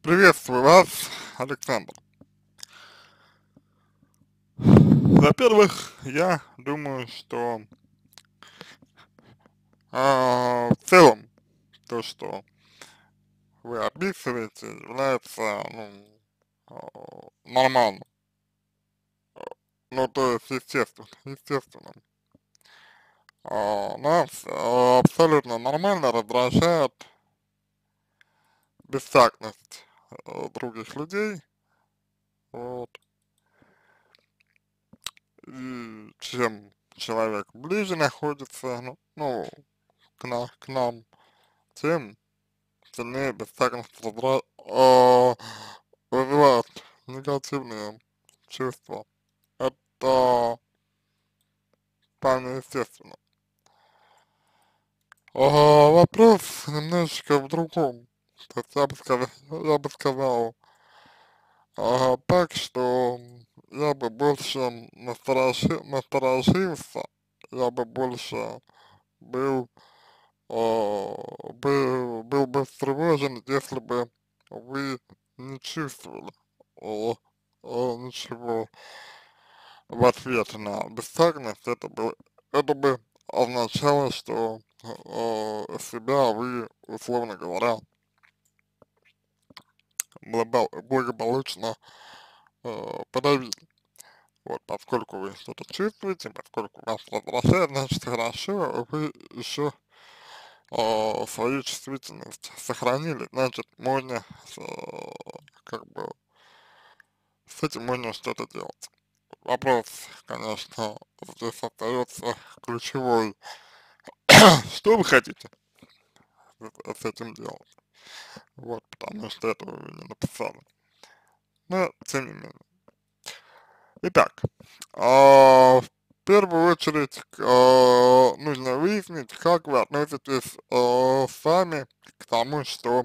Приветствую вас, Александр. Во-первых, я думаю, что в целом то, что вы описываете, является нормальным. Ну, то есть естественно. Нас абсолютно нормально раздражает бестактность других людей. Вот. И чем человек ближе находится, к нам, тем сильнее бестактность вызывает негативные чувства. Это вполне естественно. Вопрос немножечко в другом. То есть я бы сказал так, что я бы больше насторожился, я бы больше был, был бы встревожен, если бы вы не чувствовали о, ничего в ответ на бестактность. Это бы означало, что себя вы, условно говоря, благополучно подавили. Вот, поскольку вы что-то чувствуете, поскольку вас раздражает, значит, хорошо, вы еще свою чувствительность сохранили, значит, можно, как бы, с этим можно что-то делать. Вопрос, конечно, здесь остается ключевой. Что вы хотите с этим делать? Вот, потому что этого вы не написали. Но, тем не менее. Итак, в первую очередь нужно выяснить, как вы относитесь сами к тому, что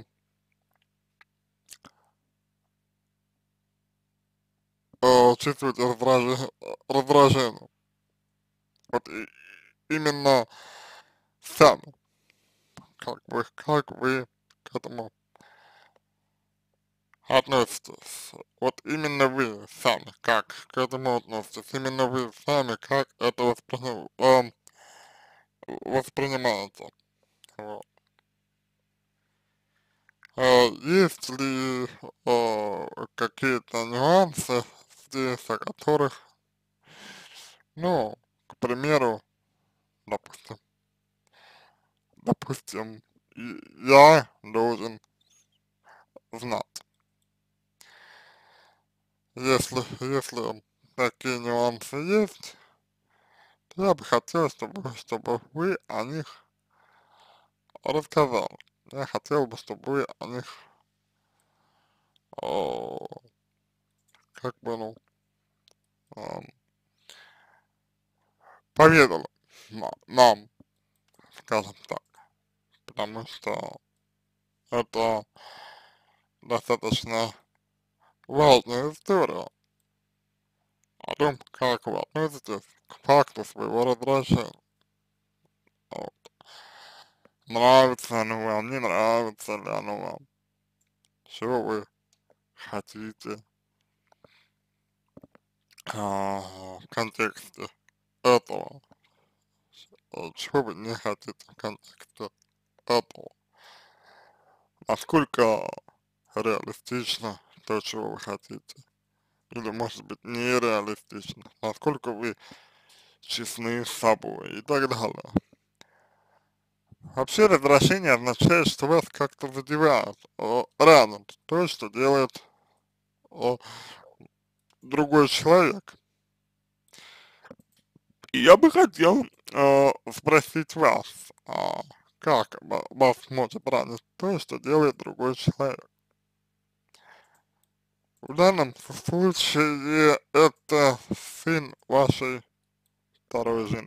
чувствуете раздражение. Вот именно сами, как вы к этому относитесь. Вот именно вы сами, как к этому относитесь, именно вы сами, как это воспринимаете. Вот. Есть ли какие-то нюансы здесь, о которых, ну, к примеру, допустим, допустим, я должен знать, если такие нюансы есть, то я бы хотел, чтобы вы о них рассказали. Я хотел бы, чтобы вы о них, э, как бы, ну, э, поведали нам, скажем так, потому что это достаточно важная история о том, как вы относитесь к факту своего раздражения. Вот. Нравится оно вам, не нравится ли оно вам, чего вы хотите в контексте этого, чего вы не хотите в контексте этого, насколько реалистично то, чего вы хотите, или может быть нереалистично, насколько вы честны с собой и так далее. Вообще раздражение означает, что вас как-то задевает рано то, что делает о, другой человек. И я бы хотел спросить вас, как вас может ранить то, что делает другой человек? В данном случае это сын вашей второй жены.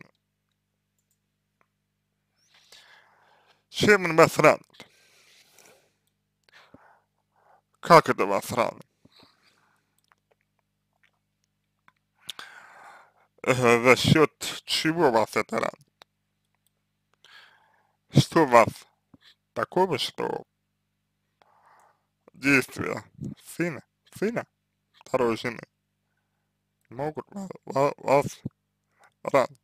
Чем он вас ранит? Как это вас ранит? За счет чего вас это ранит? Что у вас такого, что действия сына, сына второй жены могут вас ранить.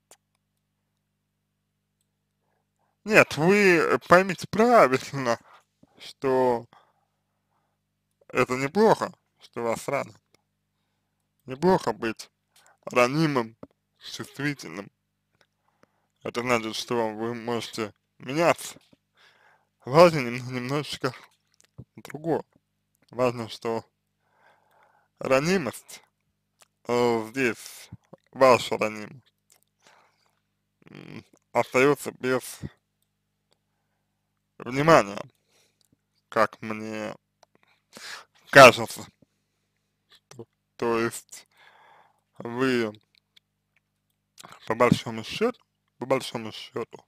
Нет, вы поймите правильно, что это неплохо, что вас ранят. Неплохо быть ранимым, чувствительным. Это значит, что вы можете меняться. Важно немножечко другое. Важно, что ранимость здесь, ваша ранимость, остается без внимания, как мне кажется. То есть вы по большому счету,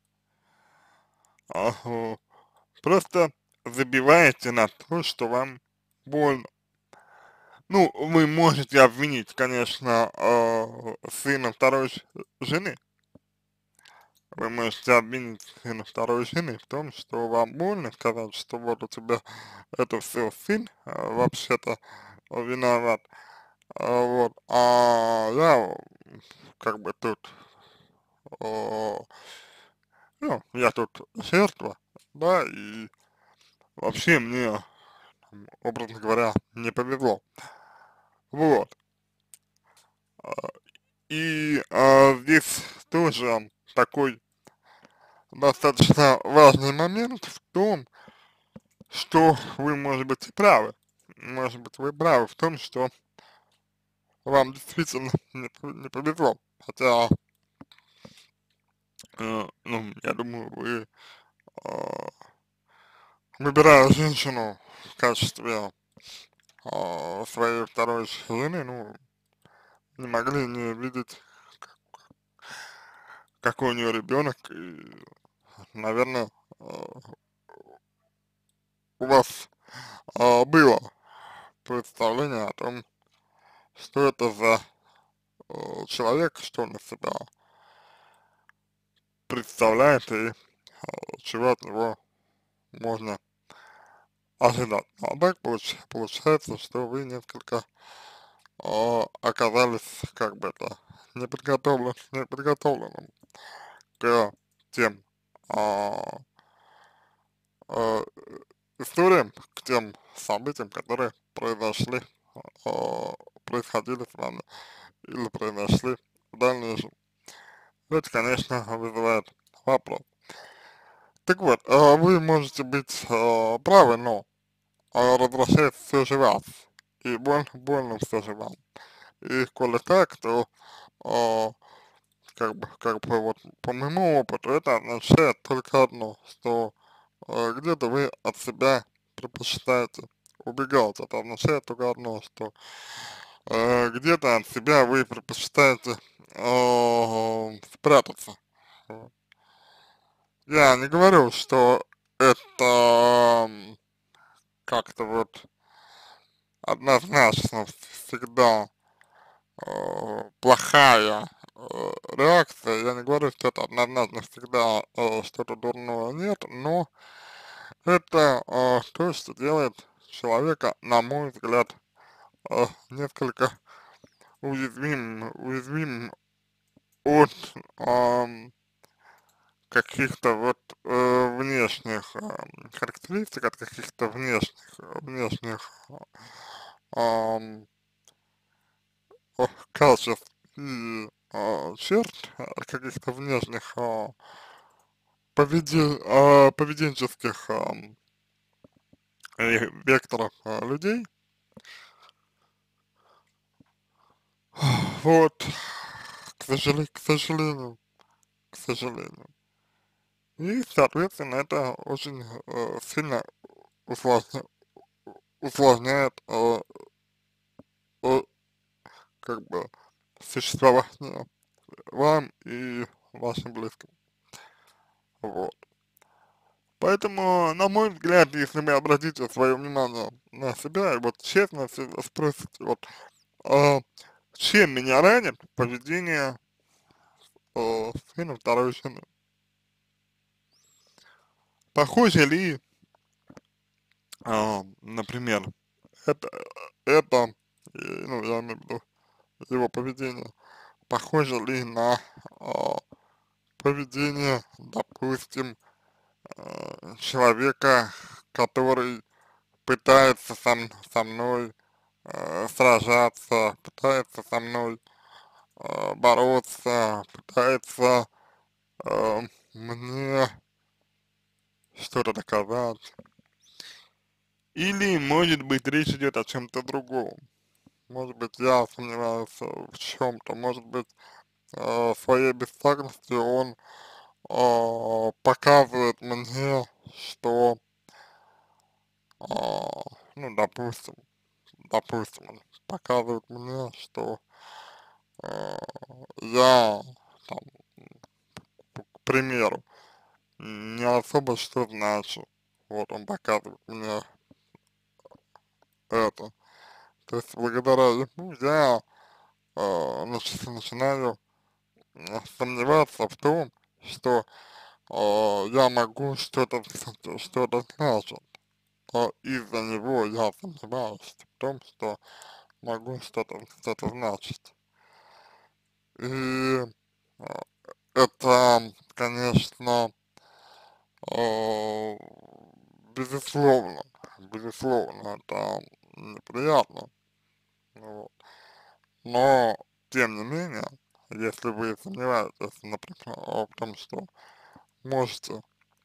а, просто забиваете на то, что вам больно. Ну, вы можете обвинить, конечно, сына второй жены. Вы можете обвинить сына второй жены в том, что вам больно, сказать, что вот у тебя это все сын вообще-то виноват. Вот, а я как бы тут, а, ну, я тут жертва, да, и вообще мне, образно говоря, не повезло. Вот. А, И здесь тоже такой достаточно важный момент в том, что вы, может быть, и правы. Может быть, вы правы в том, что вам действительно не повезло. Хотя, ну, я думаю, вы, э, выбирая женщину в качестве своей второй жены, ну, не могли не видеть, какой у нее ребенок, и, наверное, у вас было представление о том, что это за человек, что он из себя представляет и чего от него можно ожидать. А так получается, что вы несколько оказались, как бы это, неподготовленным к тем а, а, историям, к тем событиям, которые а, происходили с вами или произошли в дальнейшем. Это, конечно, вызывает вопрос. Так вот, вы можете быть правы, но раздражает все же вас, и больно все же вам. И коли так, то а, как бы вот по моему опыту это означает только одно, что где-то вы от себя предпочитаете убегать. Это означает только одно, что где-то от себя вы предпочитаете спрятаться. Вот. Я не говорю, что это как-то вот однозначно всегда плохая реакция. Я не говорю, что это однозначно всегда что-то дурного нет, но это то, что делает человека, на мой взгляд, несколько уязвимым от каких-то вот внешних характеристик, от каких-то внешних ам, качеств и черт, каких-то внешних поведенческих векторов людей. Вот, к сожалению. И, соответственно, это очень сильно усложня- усложняет э, как бы существование вам и вашим близким. Вот. Поэтому, на мой взгляд, если вы обратите свое внимание на себя и вот честно себя спросите, вот, а, чем меня ранит поведение сына второй жены? Похоже ли Например, это, это, ну, я имею в виду его поведение, похоже ли на а, поведение, допустим, человека, который пытается со мной сражаться, пытается со мной бороться, пытается э, мне что-то доказать. Или, может быть, речь идет о чем-то другом. Может быть, я сомневаюсь в чем-то, может быть, своей бестактностью он показывает мне, что, а, ну, допустим, он показывает мне, что а, я, там, к примеру, не особо что значу. Вот он показывает мне это. То есть благодаря ему я начинаю сомневаться в том, что я могу что-то значить. Из-за него я сомневаюсь в том, что могу что-то значить. И а, это, конечно, а, безусловно, безусловно, это неприятно. Вот. Но, тем не менее, если вы сомневаетесь, например, в том, что можете,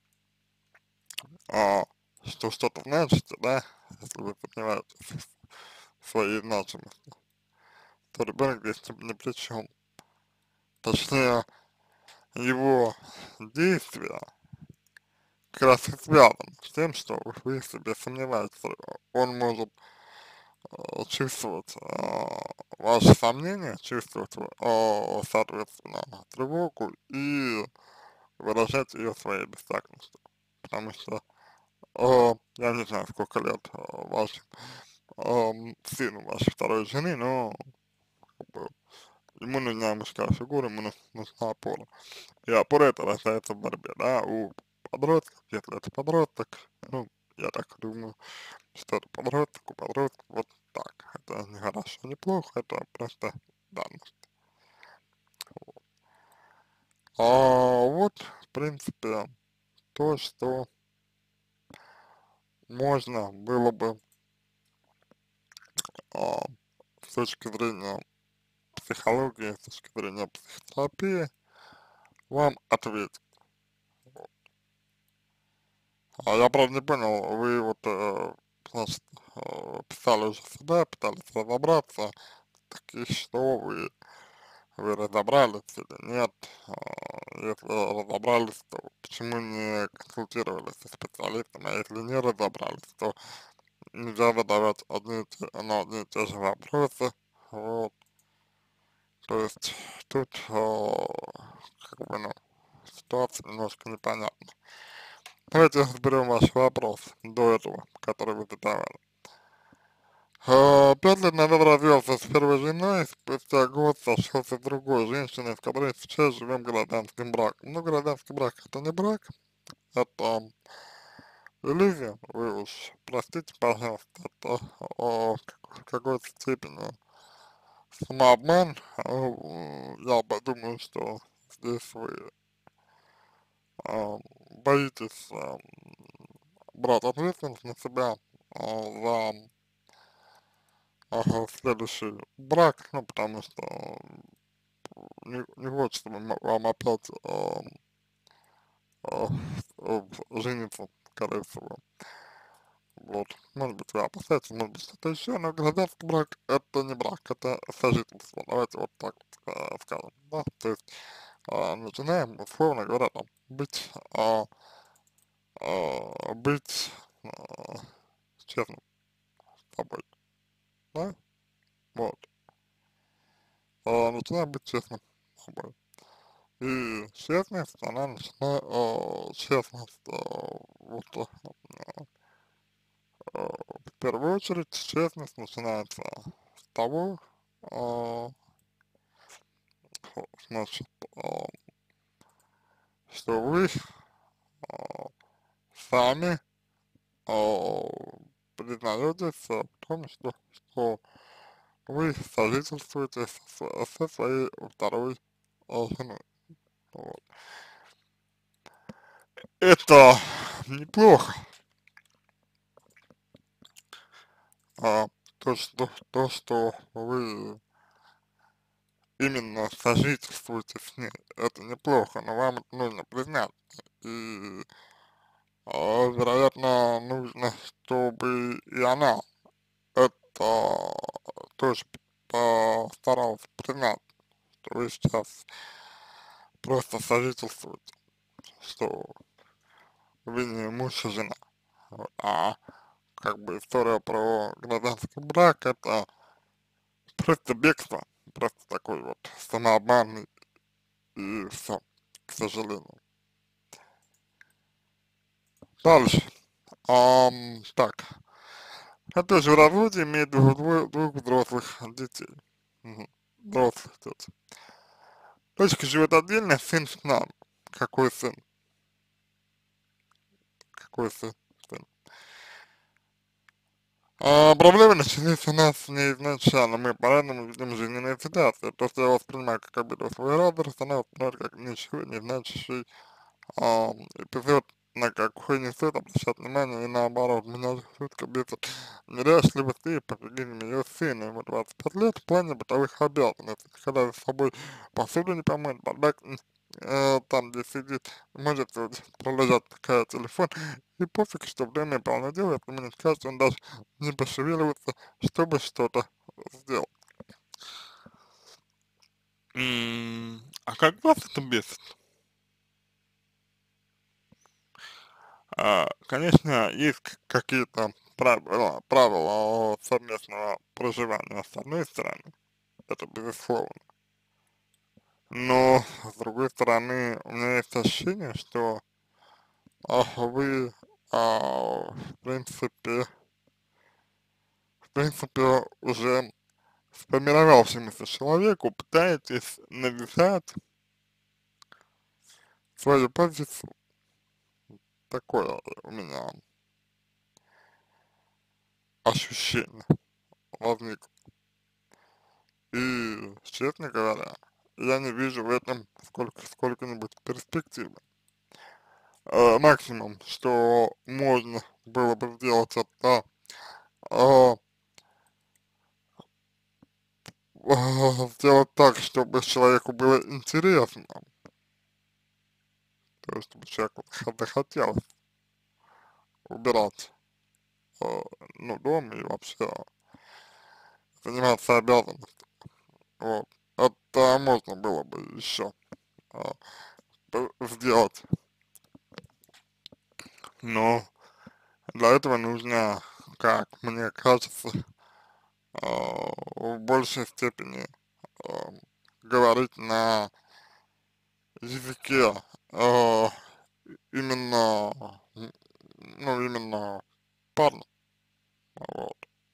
а, что что-то значите, да, если вы сомневаетесь в своей значимости, то ребенок здесь ни при чем. Точнее, его действия как раз и связаны с тем, что вы в себе сомневаетесь. Он может чувствовать ваши сомнения, чувствовать, соответственно, тревогу и выражать ее своей бестактностью. Потому что, я не знаю, сколько лет вашему сыну вашей второй жены, но как бы, ему нужна мужская фигура, ему нужна опора. И опора это рождается в борьбе, да, у подростков, если это подросток, ну, я так думаю, что это подросток, у подростка вот так. Это не хорошо, не плохо, это просто данность. Вот, в принципе, то, что можно было бы а, с точки зрения психологии, с точки зрения психотерапии, вам ответить. Я, правда, не понял, вы вот, значит, писали уже сюда, пытались разобраться, так и что вы разобрались или нет? Если разобрались, то почему не консультировались со специалистом, а если не разобрались, то нельзя задавать на одни и те же вопросы, вот, то есть тут, как бы, ну, ситуация немножко непонятна. Давайте разберем ваш вопрос до этого, который вы задавали. 5 лет назад развелся с первой женой, спустя год сошелся с другой женщиной, с которой сейчас живем гражданским браком. Ну, гражданский брак это не брак, это иллюзия, вы уж простите, пожалуйста, это в какой-то степени самообман. Я думаю, что здесь вы боитесь брать ответственность на себя за следующий брак, ну, потому что не хочется вам опять а, жениться, скорее всего. Вот, может быть, вы опасаетесь, может быть, что-то еще, но гражданский брак это не брак, это сожительство, давайте вот так вот скажем, да, то есть начинаем, условно говоря, там, быть честным с собой, да, вот, начинаем быть честным с собой. И честность, она начинает, честность, вот, в первую очередь, честность начинается с того, а, значит, а, что вы а, сами а, признаетесь в том, что вы сожительствуете со своей второй женой. Вот. Это неплохо. А, то, что вы именно сожительствуете с ней, это неплохо, но вам это нужно признать. И, вероятно, нужно, чтобы и она это тоже постаралась признать, что вы сейчас просто сожительствуете, что вы не муж и жена. Вот. А как бы история про гражданский брак это просто бегство, просто такой вот самообман и все, к сожалению. Дальше. Так, я тоже в разводе, имею двух взрослых детей. Мгм. Взрослых детей. Дочка живет отдельно, сын с нами. Какой сын? Какой сын? Сын. Проблемы начались у нас с ней изначально. Мы по-разному видим жизненные ситуации. То, что я воспринимаю как обиду свой возраст, она воспринимает как ничего не значащий эпизод, на какой не стоит обращать внимание, и наоборот, меня жутко бесит неряшливость и поведение ее сына, ему 25 лет, в плане бытовых обязанностей, когда за собой посуду не помыть, бардак там, где сидит, может вот пролежать такая телефон, и пофиг, что время полно дела, если ему не скажет, он даже не пошевеливается, чтобы что-то сделать. А как вас это бесит? Конечно, есть какие-то правила совместного проживания с одной стороны, это безусловно. Но, с другой стороны, у меня есть ощущение, что вы, в принципе, уже сформировавшемуся человеку пытаетесь навязать свою позицию. Такое у меня ощущение возникло. И, честно говоря, я не вижу в этом сколько-нибудь перспективы. Максимум, что можно было бы сделать, это э, сделать так, чтобы человеку было интересно, то есть чтобы человеку захотелось убирать, э, ну, дом и вообще заниматься обязанностями. Вот. Это можно было бы еще сделать, но для этого нужно, как мне кажется, в большей степени э, говорить на языке именно, ну, именно парня, вот,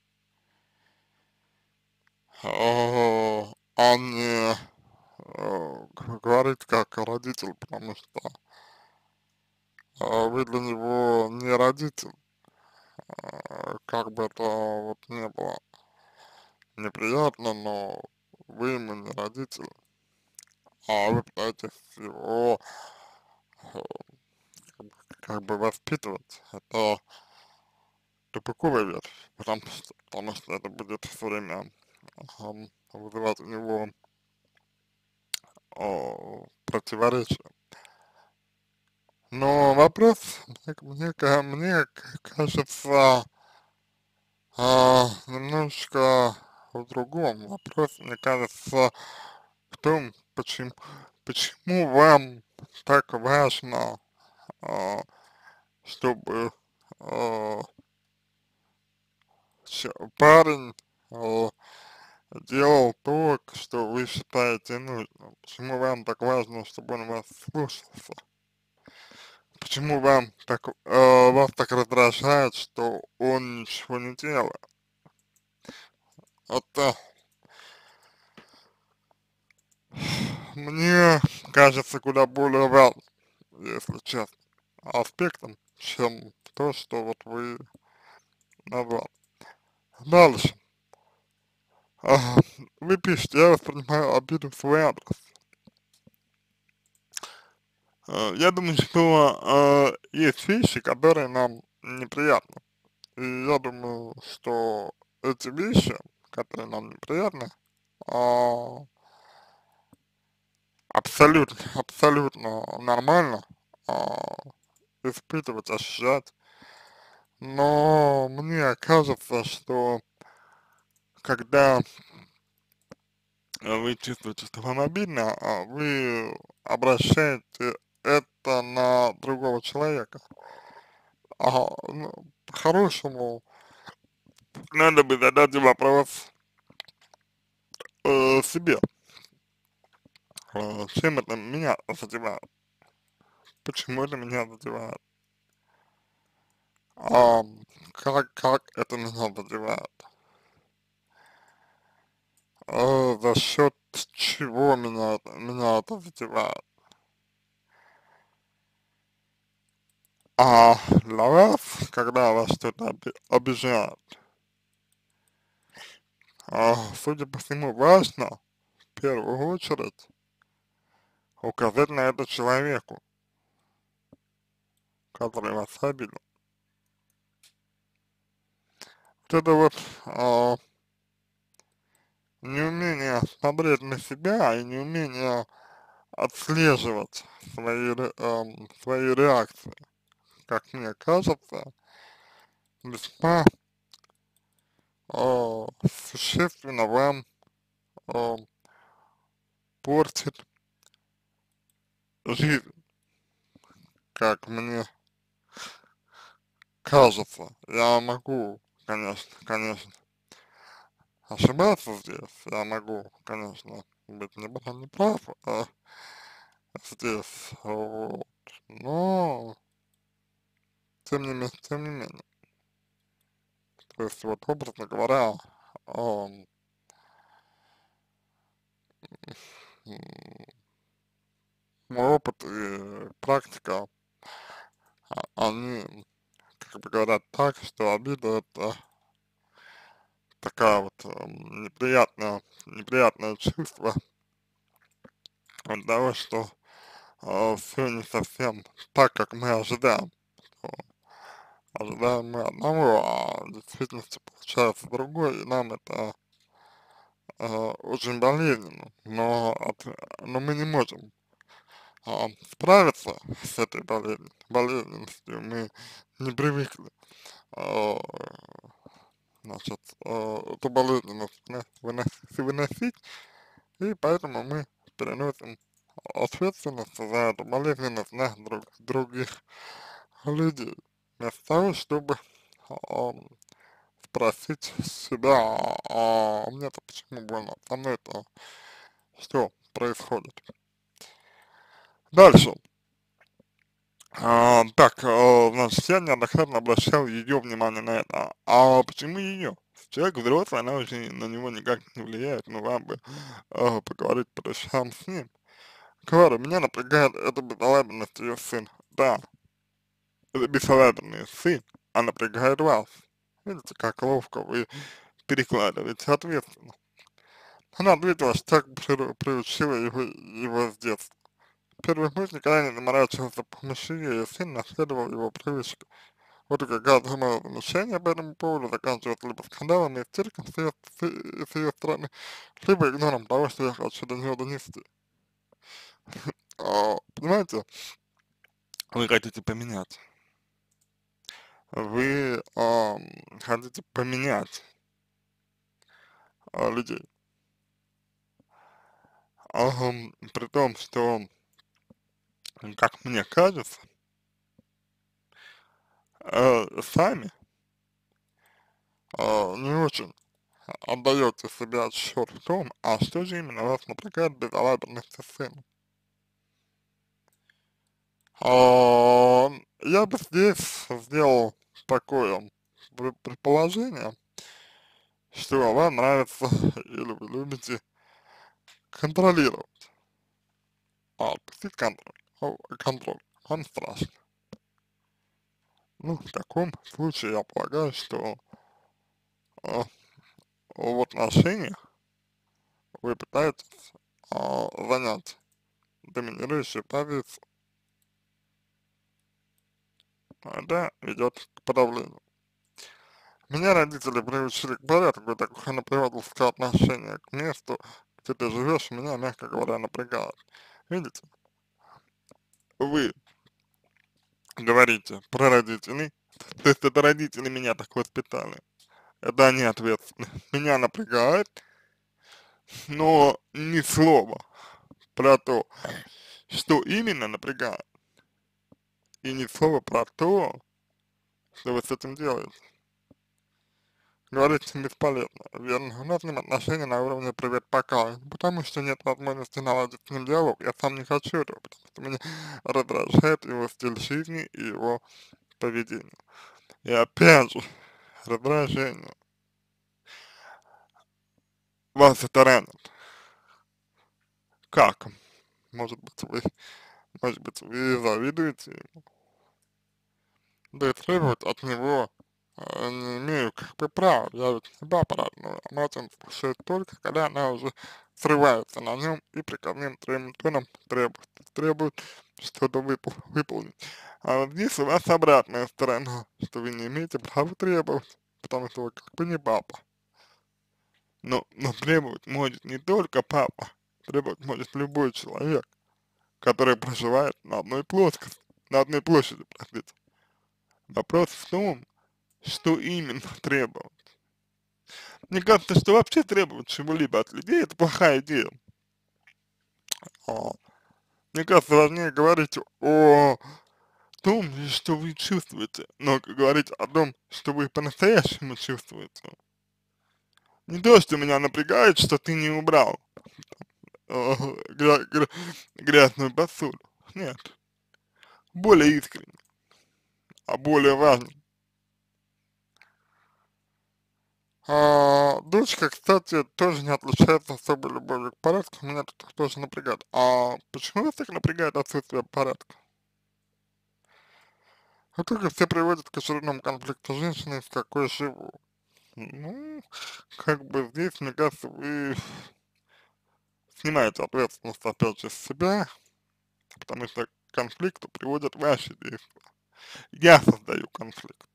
а не говорить как родитель, потому что вы для него не родитель, как бы это вот не было неприятно, но вы ему не родитель, а вы пытаетесь его э, как бы воспитывать. Это тупиковая ветвь, потому что это будет все время вызывать у него противоречия. Но вопрос, мне кажется, немножечко в другом. Вопрос, мне кажется, в том, почему вам так важно, а, чтобы а, парень делал то, что вы считаете нужным. Почему вам так важно, чтобы он вас слушался? Почему вас так раздражает, что он ничего не делает? Это, мне кажется, куда более важным, если честно, аспектом, чем то, что вот вы Вот. Дальше. А, Вы пишете, я воспринимаю обиду в свой адрес. Я думаю, что есть вещи, которые нам неприятны. И я думаю, что эти вещи, которые нам неприятны, а, абсолютно нормально испытывать, ощущать. Но мне кажется, что когда вы чувствуете, что вам обидно, вы обращаете это на другого человека. Ну, по-хорошему, надо бы задать вопрос себе, чем это меня задевает, почему это меня задевает, а, как это меня задевает, за счет чего меня это задевает. А для вас, когда вас что-то обижает, судя по всему, важно в первую очередь указать на это человеку, который вас обидел. Вот это вот неумение смотреть на себя и неумение отслеживать свои реакции, как мне кажется, весьма существенно вам э, портит жизнь, как мне кажется. Я могу, конечно, ошибаться здесь, я могу, конечно, быть не прав здесь, вот, но тем не менее, то есть вот образно говоря, ам, м, мой опыт и практика, они как бы говорят так, что обида это такая вот неприятное чувство от того, что все не совсем так, как мы ожидаем. Что ожидаем мы одного, а в действительности получается другое, и нам это очень болезненно, но мы не можем справиться с этой болезненностью, мы не привыкли, а, значит, эту болезненность выносить, и поэтому мы переносим ответственность за эту болезненность на других людей, вместо того, чтобы а, спросить себя, мне-то почему больно, со мной-то что происходит. Дальше. Так, значит, я неоднократно обращал ее внимание на это. А почему ее? Человек взрослый, она уже на него никак не влияет, но вам бы поговорить по душам с ним. Говорю, меня напрягает эта безалаберность ее сына. Да, это безалаберный сын, а напрягает вас. Видите, как ловко вы перекладываете ответственность. Она ответила, что так приучила его с детства. Первый муж никогда не заморачивался по помощи ей, и сын наследовал его привычки. Вот и какая-то мое замечание по этому поводу заканчивается либо скандалом и истериком с ее стороны, либо игнором того, что я хочу до нее донести. Понимаете, вы хотите поменять. Вы хотите поменять людей. При том, что, как мне кажется, сами не очень отдаете себе отчет в том, что же именно вас напрягает в безалаберности сына. Я бы здесь сделал такое предположение, что вам нравится или вы любите контролировать, отпустить контроль, вам страшно. Ну, в таком случае я полагаю, что а, в отношениях вы пытаетесь занять доминирующую позицию, это ведет к подавлению. Меня родители приучили к порядку, такое напрягательское отношение к месту, где ты живешь, меня, мягко говоря, напрягает. Видите, вы говорите про родителей, то есть это родители меня так воспитали, это они ответственны. Меня напрягает, но ни слова про то, что именно напрягает, и ни слова про то, что вы с этим делаете. Говорить бесполезно, верно? У нас с ним отношения на уровне «привет, пока», потому что нет возможности наладить с ним диалог, я сам не хочу этого, потому что меня раздражает его стиль жизни и его поведение. И опять же, раздражение. Вас это ранит. Как? Может быть, вы завидуете ему? Да и требовать от него не имею как бы права, я ведь не папа родной, а мать он слушает только, когда она уже срывается на нем и приказным тоном требует что-то выполнить. А вот здесь у вас обратная сторона, что вы не имеете права требовать, потому что вы как бы не папа. Но требовать может не только папа, требовать может любой человек, который проживает на одной плоскости, на одной площади, простите. Вопрос в том, что именно требовать. Мне кажется, что вообще требовать чего-либо от людей — это плохая идея. А, Мне кажется, важнее говорить о том, что вы чувствуете, но говорить о том, что вы по-настоящему чувствуете. Не то, что меня напрягает, что ты не убрал э, грязную посуду. Нет. Более искренне, а более важно. Дочка, кстати, тоже не отличается особой любовью к порядку, меня это тоже напрягает. А почему вас так напрягает отсутствие порядка? В итоге все приводят к очередному конфликту женщины, с какой живу. Ну, как бы здесь, мне кажется, вы снимаете ответственность опять же с себя, потому что к конфликту приводят ваши действия. Я создаю конфликт.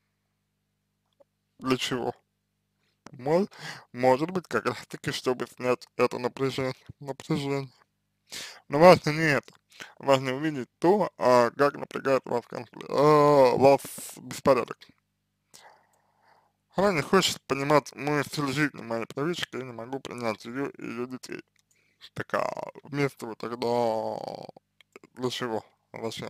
Для чего? Мол, может быть, как раз таки, чтобы снять это напряжение. Но важно не это. Важно увидеть то, как напрягает вас вас беспорядок. Она не хочет понимать мой стиль жизни, мои привычки, я не могу принять ее и ее детей. Так, вместо вы тогда для чего? Зачем?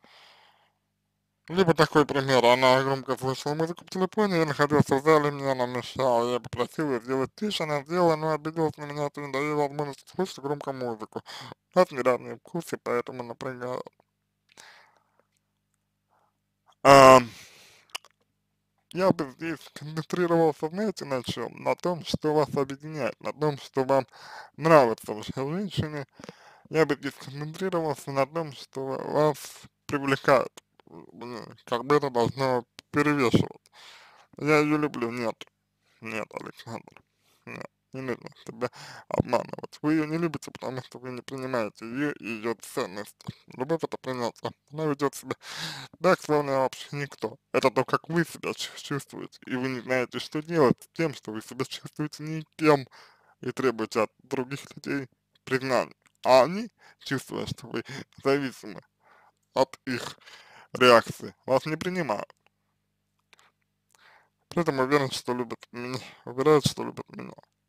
Либо такой пример, она громко слышала музыку в телефоне, я находился в зале, мне она мешала, я попросил ее сделать тише, она сделала, но обиделась на меня, что не даю возможности слушать громко музыку. У нас неравные вкусы, поэтому напрягаю. А, я бы здесь концентрировался, знаете, на чем? На том, что вас объединяет, на том, что вам нравится в женщине. Я бы здесь концентрировался на том, что вас привлекает. Как бы это должно перевешивать. Я ее люблю, нет. Нет, Александр, нет, не нужно себя обманывать. Вы ее не любите, потому что вы не принимаете ее и ее ценности. Любовь — это принятие. Она ведет себя так, словно вообще никто. Это то, как вы себя чувствуете, и вы не знаете, что делать с тем, что вы себя чувствуете никем, и требуете от других людей признания. А они, чувствуя, что вы зависимы от их реакции, вас не принимают. При этом уверен, что любят меня, уверяют, что любят меня.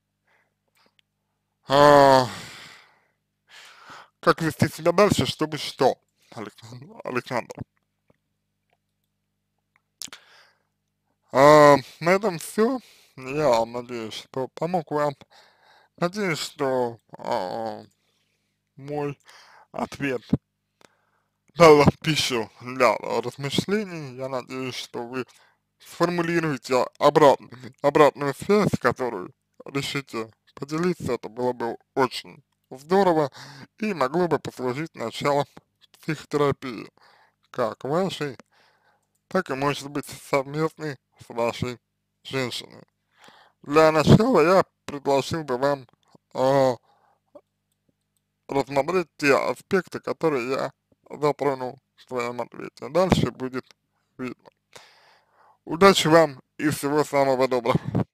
А, как вести себя дальше, чтобы что, Александр? На этом все. Я надеюсь, что помог вам. Надеюсь, что мой ответ дал вам пищу для размышлений. Я надеюсь, что вы сформулируете обратную связь, которую решите поделиться. Это было бы очень здорово и могло бы послужить началом психотерапии, как вашей, так и, может быть, совместной с вашей женщиной. Для начала я предложил бы вам а, рассмотреть те аспекты, которые я затронул в своем ответе. Дальше будет видно. Удачи вам и всего самого доброго.